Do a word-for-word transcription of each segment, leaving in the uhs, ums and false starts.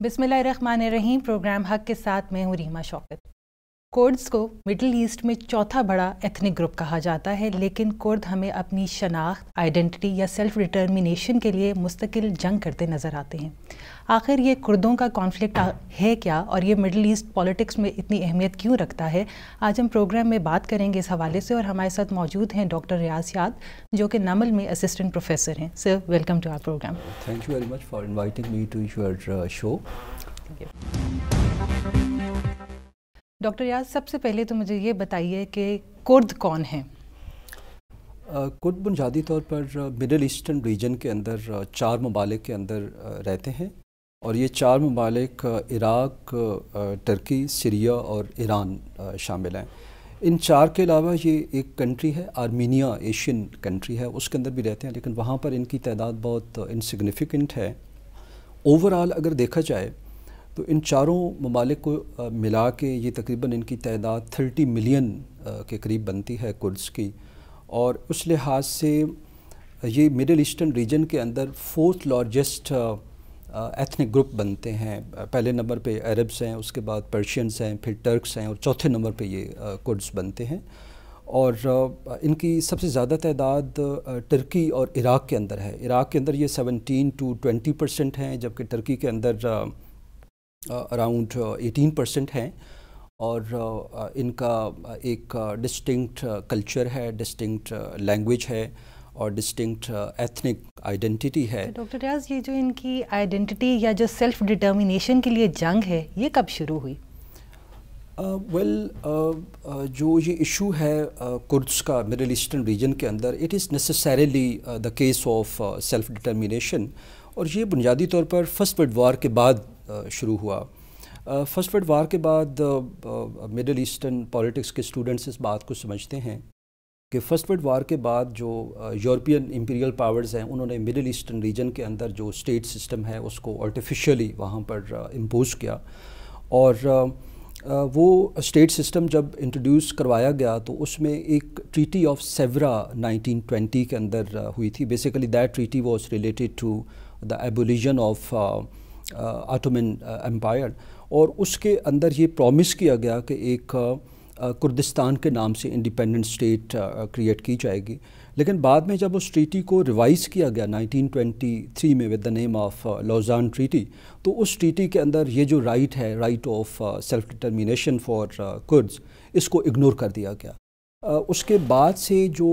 बिस्मिल्लाहिर्रहमानिर्रहीम। प्रोग्राम हक के साथ मैं हूँ रीमा शौकत। कुर्ड्स को मिडिल ईस्ट में चौथा बड़ा एथनिक ग्रुप कहा जाता है, लेकिन कुर्द हमें अपनी शनाख्त, आइडेंटिटी या सेल्फ डिटर्मिनेशन के लिए मुस्तकिल जंग करते नज़र आते हैं। आखिर ये कुर्दों का कॉन्फ्लिक्ट है क्या और ये मिडिल ईस्ट पॉलिटिक्स में इतनी अहमियत क्यों रखता है? आज हम प्रोग्राम में बात करेंगे इस हवाले से, और हमारे साथ मौजूद हैं डॉक्टर रियाज शाद, जो कि नमल में असिस्टेंट प्रोफेसर हैं। Sir, welcome to our program. Thank you very much for inviting me to your show. Doctor Riaz, सबसे पहले तो मुझे ये बताइए कि कुर्द कौन हैं? कुर्द बुनियादी तौर पर मिडिल ईस्टर्न रीजन के अंदर चार ममालिक के अंदर रहते हैं, और ये चार ममालिक इराक, टर्की, सीरिया और ईरान शामिल हैं। इन चार के अलावा ये एक कंट्री है आर्मीनिया, एशियन कंट्री है, उसके अंदर भी रहते हैं, लेकिन वहाँ पर इनकी तादाद बहुत इनसिग्निफिकेंट है। ओवरऑल अगर देखा जाए तो इन चारों ममालिक को मिला के ये तकरीबन इनकी तादाद तीस मिलियन के करीब बनती है कुर्ड्स की, और उस लिहाज से ये मिडिल ईस्टर्न रीजन के अंदर फोर्थ लार्जेस्ट एथनिक ग्रुप बनते हैं। पहले नंबर पे अरब्स हैं, उसके बाद पर्शियंस हैं, फिर टर्क्स हैं, और चौथे नंबर पे ये कुर्ड्स बनते हैं। और इनकी सबसे ज़्यादा तादाद टर्की और इराक के अंदर है। इराक के अंदर ये सत्रह टू बीस परसेंट हैं, जबकि टर्की के अंदर अराउंड एटीन परसेंट हैं। और इनका एक डिस्टिंक्ट कल्चर है, डिस्टिंक्ट लैंग्वेज है, और डिस्टिंक्ट एथनिक आइडेंटिटी है। डॉक्टर रियाज, ये जो इनकी आइडेंटिटी या जो सेल्फ डिटर्मिनेशन के लिए जंग है, ये कब शुरू हुई? वेल uh, well, uh, जो ये इशू है कुर्ड्स uh, का मिडिल ईस्टर्न रीजन के अंदर, it is necessarily the case of self determination, और ये बुनियादी तौर पर फर्स्ट वर्ल्ड वार के बाद uh, शुरू हुआ। फर्स्ट वर्ल्ड वार के बाद मिडिल ईस्टर्न पॉलिटिक्स के स्टूडेंट्स इस बात को समझते हैं कि फर्स्ट वर्ल्ड वार के बाद जो यूरोपियन इंपीरियल पावर्स हैं, उन्होंने मिडिल ईस्टर्न रीजन के अंदर जो स्टेट सिस्टम है उसको आर्टिफिशियली वहाँ पर इम्पोज किया, और uh, वो स्टेट सिस्टम जब इंट्रोड्यूस करवाया गया तो उसमें एक treaty of Sevres nineteen twenty के अंदर uh, हुई थी। Basically that treaty was related to the abolition of Ottoman Empire, और उसके अंदर ये प्रॉमिस किया गया कि एक कुर्दिस्तान के नाम से इंडिपेंडेंट स्टेट क्रिएट की जाएगी। लेकिन बाद में जब उस ट्रीटी को रिवाइज़ किया गया नाइनटीन ट्वेंटी थ्री में with the name of Lausanne treaty, तो उस ट्रीटी के अंदर ये जो राइट है, right of self determination for Kurds, इसको इग्नोर कर दिया गया। uh, उसके बाद से जो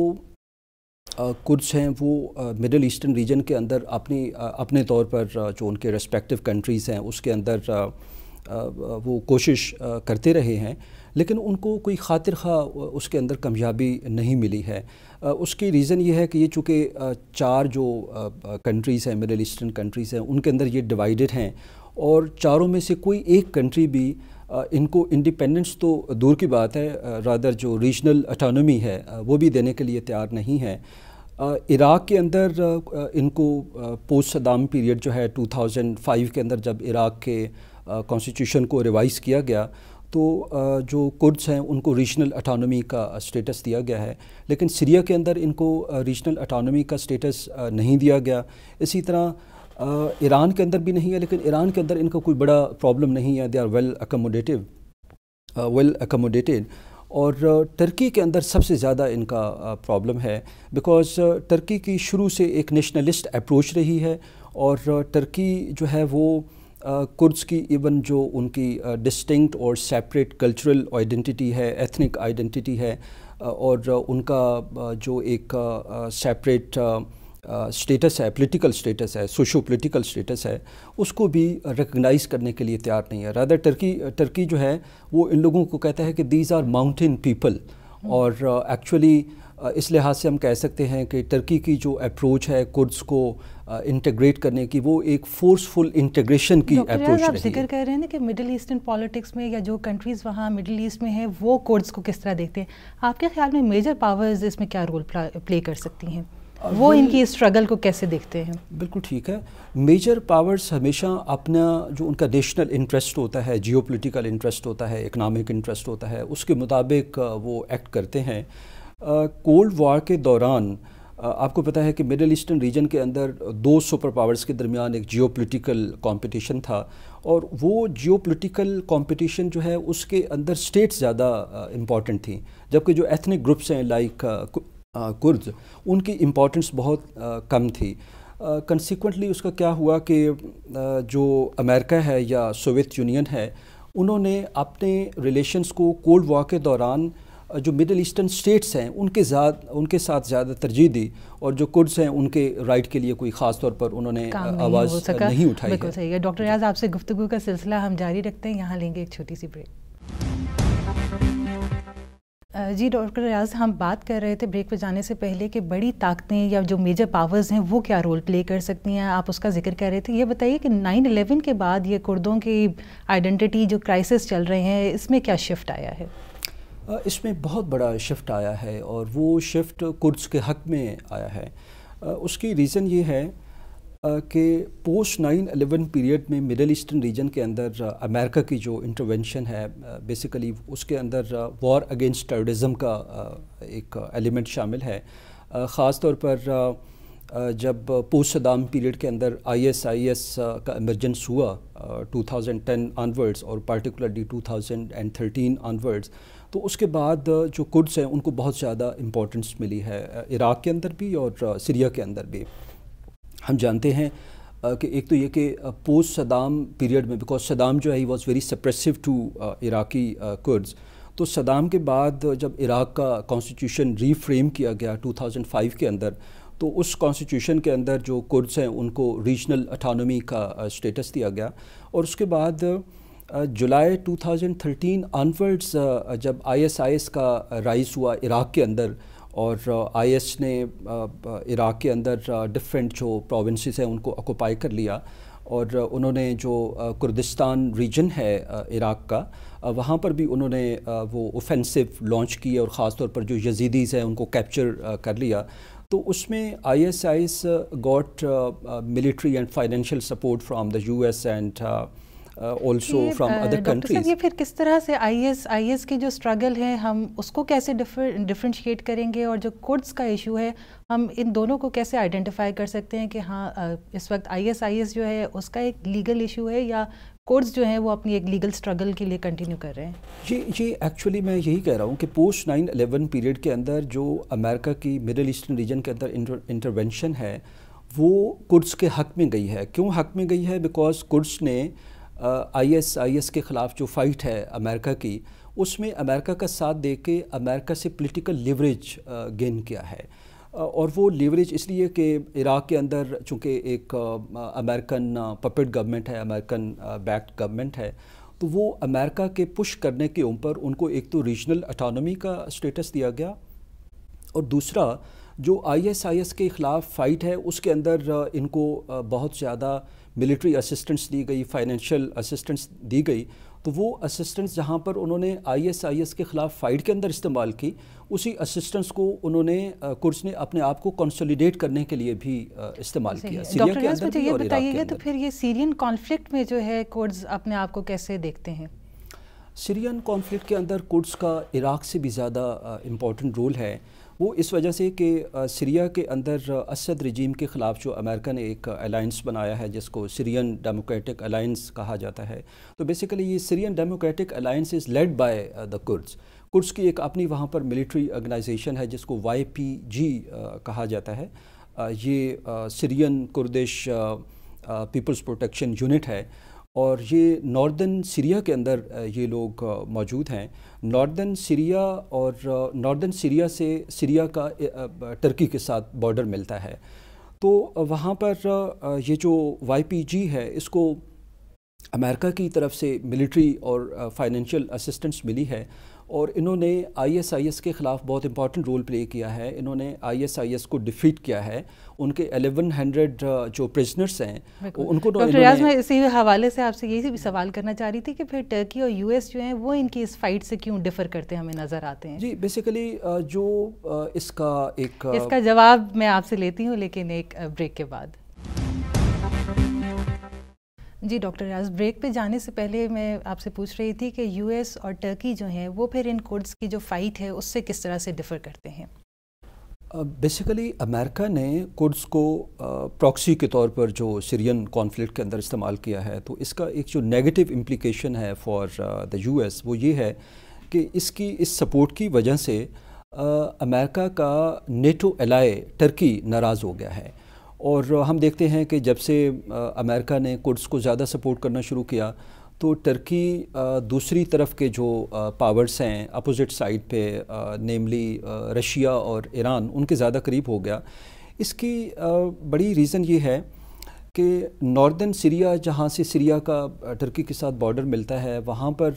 कुर्ड्स हैं वो मिडिल ईस्टर्न रीजन के अंदर अपनी uh, अपने तौर पर uh, जो उनके रेस्पेक्टिव कंट्रीज़ हैं उसके अंदर uh, वो कोशिश करते रहे हैं, लेकिन उनको कोई खातिर खा उसके अंदर कामयाबी नहीं मिली है। उसकी रीज़न ये है कि ये चूँकि चार जो कंट्रीज़ हैं, मिडिल ईस्टर्न कंट्रीज़ हैं, उनके अंदर ये डिवाइडेड हैं, और चारों में से कोई एक कंट्री भी इनको इंडिपेंडेंस तो दूर की बात है, रादर जो रीजनल ऑटोनॉमी है वो भी देने के लिए तैयार नहीं है। इराक के अंदर इनको पोस्ट सदाम पीरियड जो है टू थाउजेंड फाइव के अंदर जब इराक के कॉन्स्टिट्यूशन को रिवाइज़ किया गया तो जो कुर्ड्स हैं उनको रीजनल ऑटोनॉमी का स्टेटस दिया गया है, लेकिन सीरिया के अंदर इनको रीजनल ऑटोनॉमी का स्टेटस नहीं दिया गया। इसी तरह ईरान के अंदर भी नहीं है, लेकिन ईरान के अंदर इनका कोई बड़ा प्रॉब्लम नहीं है, they are well accommodative well accommodated. और टर्की के अंदर सबसे ज़्यादा इनका प्रॉब्लम है, बिकॉज़ टर्की की शुरू से एक नेशनलिस्ट अप्रोच रही है, और टर्की जो है वो कुर्ड्स की इवन जो उनकी डिस्टिंक्ट और सेपरेट कल्चरल आइडेंटिटी है, एथनिक आइडेंटिटी है, और उनका जो एक सेपरेट स्टेटस है, पॉलिटिकल स्टेटस है, सोशो पॉलिटिकल स्टेटस है, उसको भी रिकग्नाइज़ करने के लिए तैयार नहीं है। रादर टर्की टर्की जो है वो इन लोगों को कहता है कि दीज आर माउंटेन पीपल, और एक्चुअली इस लिहाज से हम कह सकते हैं कि टर्की की जो अप्रोच है कुर्ड्स को इंटीग्रेट करने की, वो एक फोर्सफुल इंटीग्रेशन की अप्रोच रही है। आप जिक्र कर रहे हैं ना कि मिडिल ईस्टर्न पॉलिटिक्स में या जो कंट्रीज़ वहाँ मिडिल ईस्ट में हैं वो कुर्ड्स को किस तरह देखते हैं? आपके ख्याल में मेजर पावर्स इसमें क्या रोल प्ले कर सकती हैं? वो इनकी स्ट्रगल को कैसे देखते हैं? बिल्कुल ठीक है। मेजर पावर्स हमेशा अपना जो उनका नेशनल इंटरेस्ट होता है, जियोपॉलिटिकल इंटरेस्ट होता है, इकनॉमिक इंटरेस्ट होता है, उसके मुताबिक वो एक्ट करते हैं। कोल्ड वॉर के दौरान آپ کو پتہ ہے کہ مڈل ایسٹرن ریجن کے اندر دو سپر پاورز کے درمیان ایک جیو پولیٹیکل کمپٹیشن تھا، اور وہ جیو پولیٹیکل کمپٹیشن جو ہے اس کے اندر اسٹیٹس زیادہ امپورٹنٹ تھیں، جبکہ جو ایتھنک گروپس ہیں لائک کردز ان کی امپورٹنس بہت کم تھی۔ کنسیکوینٹلی اس کا کیا ہوا کہ جو امریکہ ہے یا سوویت یونین ہے، انہوں نے اپنے ریلیشنز کو کولڈ وار کے دوران جو مڈل ایسٹرن سٹیٹس ہیں ان کے ذات ان کے ساتھ زیادہ ترجیح دی، اور جو کردز ہیں ان کے رائٹ کے لیے کوئی خاص طور پر انہوں نے آواز نہیں اٹھائی ہے۔ بالکل صحیح ہے۔ ڈاکٹر ریاض، آپ سے گفتگو کا سلسلہ ہم جاری رکھتے ہیں، یہاں لیں گے ایک چھوٹی سی بریک۔ جی ڈاکٹر ریاض، ہم بات کر رہے تھے بریک پہ جانے سے پہلے کہ بڑی طاقتیں یا جو میجر پاورز ہیں وہ کیا رول پلے کر سکتی ہیں، آپ اس کا ذکر کر رہے تھے۔ یہ بتائیے کہ نائن الیون کے بعد یہ کردوں کی آئیڈینٹی جو کرائسس چل رہے ہیں، اس میں کیا شفٹ آیا ہے؟ اس میں بہت بڑا شفٹ آیا ہے، اور وہ شفٹ کردز کے حق میں آیا ہے۔ اس کی ریزن یہ ہے کہ پوسٹ نائن الیون پیریڈ میں مڈل ایسٹرن ریجن کے اندر امریکہ کی جو انٹرونشن ہے، بیسیکلی اس کے اندر وار اگینسٹ ٹیررزم کا ایک ایلیمنٹ شامل ہے۔ خاص طور پر جب پوسٹ صدام پیریڈ کے اندر آئی ایس آئی ایس کا ایمرجنس ہوا ٹو تھاؤزنڈ ٹین آنورڈز، اور particularly two thousand and thirteen onwards, تو اس کے بعد جو کردز ہیں ان کو بہت زیادہ امپورٹنس ملی ہے، عراق کے اندر بھی اور سیریا کے اندر بھی۔ ہم جانتے ہیں کہ ایک تو یہ کہ پوسٹ صدام پیریڈ میں، بیکاز صدام جو ہے ہی was very suppressive to Iraqi Kurds, تو صدام کے بعد جب عراق کا کانسٹیٹیوشن ری فریم کیا گیا ٹو تھاؤزنڈ فائیو کے اندر، تو اس کانسٹیٹیوشن کے اندر جو کردز ہیں ان کو ریجنل اٹانومی کا اسٹیٹس دیا گیا، اور اس کے بعد July two thousand thirteen onwards جب آئی ایس آئی ایس کا رائز ہوا عراق کے اندر، اور آئی ایس نے عراق کے اندر ڈفرینٹ جو پروونسز ہیں ان کو آکوپائی کر لیا، اور انہوں نے جو کردستان ریجن ہے عراق کا، وہاں پر بھی انہوں نے وہ اوفینسو لانچ کی، اور خاص طور پر جو یزیدیز ہیں ان کو کیپچر کر لیا۔ تو اس میں I S I S got military and financial support from the you S and also from other countries. یہ پھر کس طرح سے آئی ایس آئی ایس کی جو اسٹرگل ہے ہم اس کو کیسے ڈفرینشیٹ کریں گے، اور جو کردز کا ایشو ہے ہم ان دونوں کو کیسے آئیڈینٹیفائی کر سکتے ہیں کہ ہاں اس وقت آئی ایس آئی ایس جو ہے اس کا ایک لیگل ایشو ہے، یا کردز جو ہیں وہ اپنی ایک لیگل اسٹرگل کے لیے کنٹینیو کر رہے ہیں؟ جی جی ایکچولی میں یہی کہہ رہا ہوں کہ پوسٹ نائن الیون پیریڈ کے اندر جو امریکہ کی مڈل ایسٹرن ریجن کے اندر انٹرونشن ہے وہ کردز کے حق میں گئی ہے۔ کیوں حق میں گئی ہے؟ بیکاز کردز نے آئی ایس آئی ایس کے خلاف جو فائٹ ہے امریکہ کی، اس میں امریکہ کا ساتھ دے کے امریکہ سے پولیٹیکل لیوریج گین کیا ہے، اور وہ لیوریج اس لیے کہ عراق کے اندر چونکہ ایک امریکن پپٹ گورنمنٹ ہے، امریکن بیکڈ گورنمنٹ ہے، تو وہ امریکہ کے پش کرنے کے اوپر ان کو ایک تو ریجنل اٹانومی کا اسٹیٹس دیا گیا، اور دوسرا جو آئی ایس آئی ایس کے خلاف فائٹ ہے اس کے اندر ان کو بہت زیادہ ملٹری اسسٹنس دی گئی، فائنینشیل اسسٹنس دی گئی، تو وہ اسسٹنس جہاں پر انہوں نے آئی ایس آئی ایس کے خلاف فائٹ کے اندر استعمال کی، اسی اسسٹنس کو انہوں نے کردز نے اپنے آپ کو کنسولیڈیٹ کرنے کے لیے بھی استعمال کیا، سیریا کے اندر بھی اور عراق کے اندر۔ تو پھر یہ سیرین کانفلکٹ میں جو ہے کردز اپنے آپ کو کیسے دیکھتے ہیں؟ سیرین کانفلکٹ کے اندر کردز کا عراق سے بھی زیادہ امپورٹنٹ رول ہے، وہ اس وجہ سے کہ سیریا کے اندر اسد رجیم کے خلاف جو امریکہ نے ایک الائنس بنایا ہے جس کو سیرین ڈیموکریٹک الائنس کہا جاتا ہے، تو بیسیکلی یہ Syrian Democratic Alliance is led by the Kurds. Kurds کی ایک اپنی وہاں پر ملٹری آرگنائزیشن ہے جس کو وائی پی جی کہا جاتا ہے، یہ Syrian Kurdish peoples protection unit ہے، اور یہ ناردن سیریا کے اندر یہ لوگ موجود ہیں۔ ناردن سیریا اور ناردن سیریا سے سیریا کا ترکی کے ساتھ بارڈر ملتا ہے، تو وہاں پر یہ جو وائی پی جی ہے اس کو امریکہ کی طرف سے ملٹری اور فائنینشیل اسسٹنس ملی ہے، اور انہوں نے آئی ایس آئی ایس کے خلاف بہت امپورٹنٹ رول پلے کیا ہے۔ انہوں نے آئی ایس آئی ایس کو ڈیفیٹ کیا ہے، ان کے الیون ہنڈریڈ جو پرزنرس ہیں ان کو ڈاکٹر ریاض، میں اسی حوالے سے آپ سے یہی بھی سوال کرنا چاہ رہی تھی کہ پھر ٹرکی اور یو ایس جو ہیں وہ ان کی اس فائٹ سے کیوں ڈفر کرتے ہمیں نظر آتے ہیں؟ جی بیسیکلی جو اس کا ایک اس کا جواب میں آپ سے لیتی ہوں لیکن ایک بریک کے بعد۔ جی ڈاکٹر ریاض، بریک پہ جانے سے پہلے میں آپ سے پوچھ رہی تھی کہ یو ایس اور ٹرکی جو ہیں وہ پھر ان کردز کی جو فائٹ ہے اس سے کس طرح سے ڈفر کرتے ہیں؟ بیسیکلی امریکہ نے کرڈز کو پراکسی کے طور پر جو سیرین کانفلکٹ کے اندر استعمال کیا ہے، تو اس کا ایک جو نیگیٹو امپلیکیشن ہے فار دا یو ایس وہ یہ ہے کہ اس کی اس سپورٹ کی وجہ سے امریکہ کا نیٹو الائے ٹرکی ناراض ہو گیا ہے، اور ہم دیکھتے ہیں کہ جب سے امریکہ نے کرڈز کو زیادہ سپورٹ کرنا شروع کیا تو ٹرکی دوسری طرف کے جو پاورز ہیں اپوزٹ سائڈ پہ، نیملی رشیا اور ایران، ان کے زیادہ قریب ہو گیا۔ اس کی بڑی ریزن یہ ہے کہ ناردرن سیریا، جہاں سے سیریا کا ٹرکی کے ساتھ بارڈر ملتا ہے، وہاں پر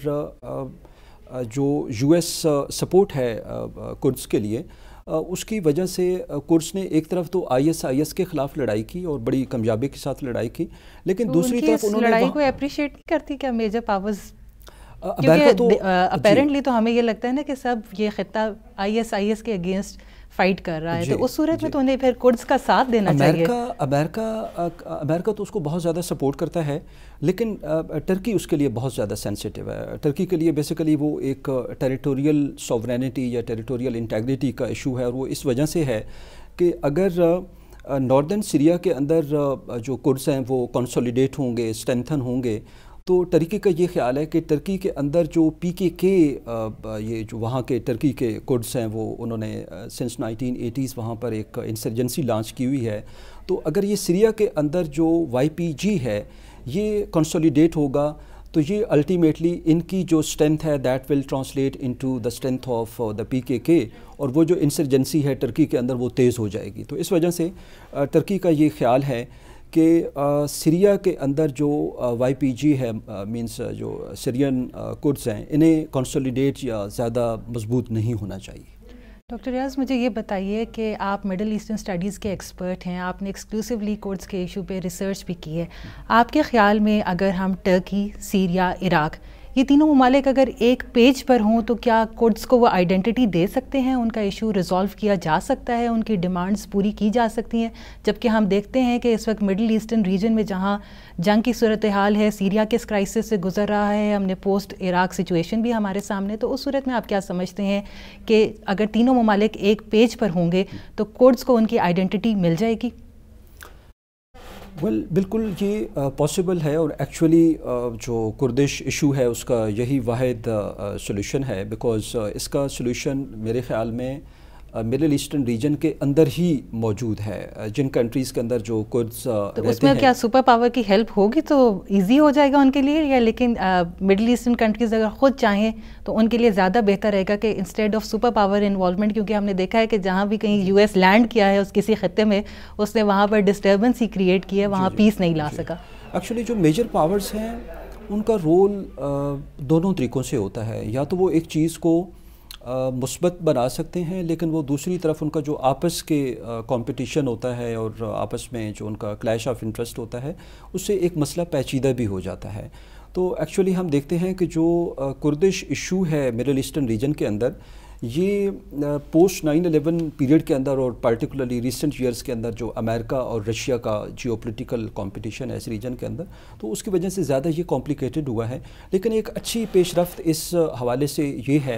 جو یو ایس سپورٹ ہے کرڈز کے لیے، اس کی وجہ سے کرڈز نے ایک طرف تو آئی ایس آئی ایس کے خلاف لڑائی کی اور بڑی کامیابی کے ساتھ لڑائی کی، لیکن دوسری طرف انہوں نے لڑائی کو اپریشیٹ نہیں کرتی کیا میجر پاورز؟ کیونکہ اپیرنٹلی تو ہمیں یہ لگتا ہے نا کہ سب یہ خطہ آئی ایس آئی ایس کے اگینسٹ فائٹ کر رہا ہے، تو اس صورت میں تو انہیں پھر کرڈز کا ساتھ دینا چاہیے۔ امریکہ امریکہ تو اس کو بہت زیادہ سپورٹ کرتا ہے، لیکن ٹرکی اس کے لیے بہت زیادہ سینسیٹیو ہے۔ ٹرکی کے لیے بیسیکلی وہ ایک ٹیریٹوریل سوورینٹی یا ٹیریٹوریل انٹیگریٹی کا ایشو ہے، اور وہ اس وجہ سے ہے کہ اگر ناردرن سیریا کے اندر جو کرڈز ہیں وہ کنسولیڈیٹ ہوں گے، اسٹرینتھن ہوں گے، تو ٹرکی کا یہ خیال ہے کہ ٹرکی کے اندر جو پی کے کے یہ جو وہاں کے ٹرکی کے کرڈز ہیں، وہ انہوں نے سنس نائنٹین ایٹیز وہاں پر ایک انسرجنسی لانچ کی ہوئی ہے، تو اگر یہ سیریا کے اندر جو وائی پی جی ہے یہ کنسولیڈیٹ ہوگا تو یہ الٹیمیٹلی ان کی جو اسٹرینتھ ہے that will translate into the strength of the P K K, اور وہ جو انسرجنسی ہے ٹرکی کے اندر وہ تیز ہو جائے گی۔ تو اس وجہ سے ٹرکی کا یہ خیال ہے کہ سیریا کے اندر جو وائی پی جی ہے، مینس جو سیرین کرڈز ہیں، انہیں کنسولیڈیٹ یا زیادہ مضبوط نہیں ہونا چاہیے۔ ڈاکٹر ریاض، مجھے یہ بتائیے کہ آپ مڈل ایسٹرن اسٹڈیز کے ایکسپرٹ ہیں، آپ نے ایکسکلوسیولی کرڈز کے ایشو پہ ریسرچ بھی کی ہے، آپ کے خیال میں اگر ہم ٹرکی، سیریا، عراق، یہ تینوں ممالک اگر ایک پیج پر ہوں تو کیا کرڈز کو وہ آئیڈینٹی دے سکتے ہیں، ان کا ایشو ریزالو کیا جا سکتا ہے، ان کی ڈیمانڈز پوری کی جا سکتی ہیں؟ جبکہ ہم دیکھتے ہیں کہ اس وقت مڈل ایسٹرن ریجن میں جہاں جنگ کی صورتحال ہے، سیریا کے اس کرائسس سے گزر رہا ہے، ہم نے پوسٹ عراق سچویشن بھی ہمارے سامنے، تو اس صورت میں آپ کیا سمجھتے ہیں کہ اگر تینوں ممالک ایک پیج پر ہوں گے تو کرڈز کو ان کی آئیڈینٹی مل جائے گی؟ ویل بالکل یہ پاسبل ہے، اور ایکچولی جو کردش ایشو ہے اس کا یہی واحد سولوشن ہے، بیکاز اس کا سولوشن میرے خیال میں مڈل ایسٹرن ریجن کے اندر ہی موجود ہے، جن کنٹریز کے اندر جو کردز رہتے ہیں۔ اس میں کیا سپر پاور کی ہیلپ ہوگی تو ایزی ہو جائے گا ان کے لیے، یا لیکن مڈل ایسٹرن کنٹریز اگر خود چاہیں تو ان کے لیے زیادہ بہتر رہے گا کہ instead of super power involvement, کیونکہ ہم نے دیکھا ہے کہ جہاں بھی کہیں یو ایس لینڈ کیا ہے اس کسی خطے میں، اس نے وہاں پر ڈسٹربنس ہی کریٹ کی ہے، وہاں پیس نہیں لا سکا۔ ایکچولی جو میجر پاورز ہیں ان کا رول دونوں طریقوں سے ہوتا ہے، یا تو وہ ایک چیز کو مثبت بنا سکتے ہیں، لیکن وہ دوسری طرف ان کا جو آپس کے کمپٹیشن ہوتا ہے اور آپس میں جو ان کا کلیش آف انٹرسٹ ہوتا ہے، اس سے ایک مسئلہ پیچیدہ بھی ہو جاتا ہے۔ تو ایکچولی ہم دیکھتے ہیں کہ جو کردش ایشو ہے مڈل ایسٹرن ریجن کے اندر، یہ پوسٹ نائن الیون پیریڈ کے اندر اور پرٹیکولرلی ریسنٹ ایئرس کے اندر جو امریکہ اور رشیا کا جیو پولیٹیکل کمپٹیشن ہے اس ریجن کے اندر، تو اس کی وجہ سے زیادہ یہ کمپلیکیٹڈ ہوا ہے۔ لیکن ایک اچھی پیش رفت اس حوالے سے یہ ہے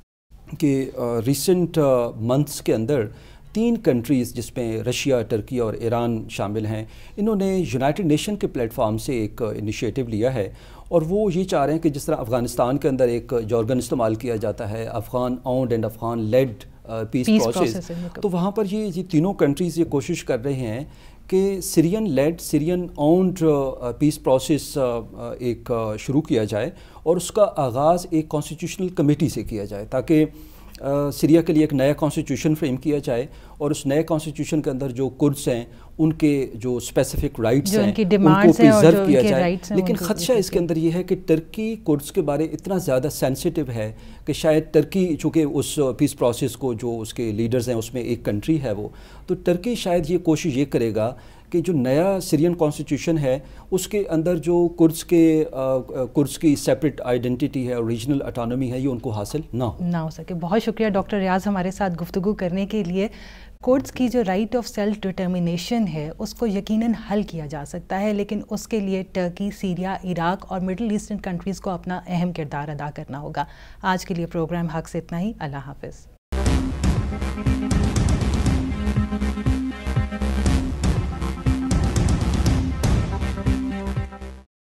کہ ریسنٹ منتھس کے اندر تین کنٹریز جس میں رشیا، ٹرکی اور ایران شامل ہیں، انہوں نے یونائٹڈ نیشن کے پلیٹ فارم سے ایک انیشیٹو لیا ہے، اور وہ یہ چاہ رہے ہیں کہ جس طرح افغانستان کے اندر ایک جارگن استعمال کیا جاتا ہے، Afghan owned and Afghan led peace process, تو وہاں پر یہ یہ تینوں کنٹریز یہ کوشش کر رہے ہیں کہ Syrian led, Syrian owned peace process ایک شروع کیا جائے، اور اس کا آغاز ایک کانسٹیٹیوشنل کمیٹی سے کیا جائے، تاکہ سیریا کے لیے ایک نیا کانسٹیٹیوشن فریم کیا جائے، اور اس نئے کانسٹیٹیوشن کے اندر جو کردز ہیں ان کے جو اسپیسیفک رائٹس ہیں ان کو پریزرو کیا جائے۔ لیکن خدشہ اس کے اندر یہ ہے کہ ٹرکی کردز کے بارے اتنا زیادہ سینسیٹیو ہے کہ شاید ٹرکی، چونکہ اس پیس پروسیس کو جو اس کے لیڈرز ہیں اس میں ایک کنٹری ہے وہ، تو ٹرکی شاید یہ کوشش یہ کرے گا کہ جو نیا سیرین کانسٹیٹیوشن ہے اس کے اندر جو کردز کے کردز کی سیپریٹ آئیڈینٹی ہے اور ریجنل اٹانومی ہے، یہ ان کو حاصل نہ ہو نہ ہو سکے۔ بہت شکریہ ڈاکٹر ریاض ہمارے ساتھ گفتگو کرنے کے لیے۔ کردز کی جو رائٹ آف سیلف ڈٹرمنیشن ہے اس کو یقیناً حل کیا جا سکتا ہے، لیکن اس کے لیے ٹرکی، سیریا، عراق اور مڈل ایسٹرن کنٹریز کو اپنا اہم کردار ادا کرنا ہوگا۔ آج کے لیے پروگرام حق سے اتنا ہی۔ اللہ حافظ۔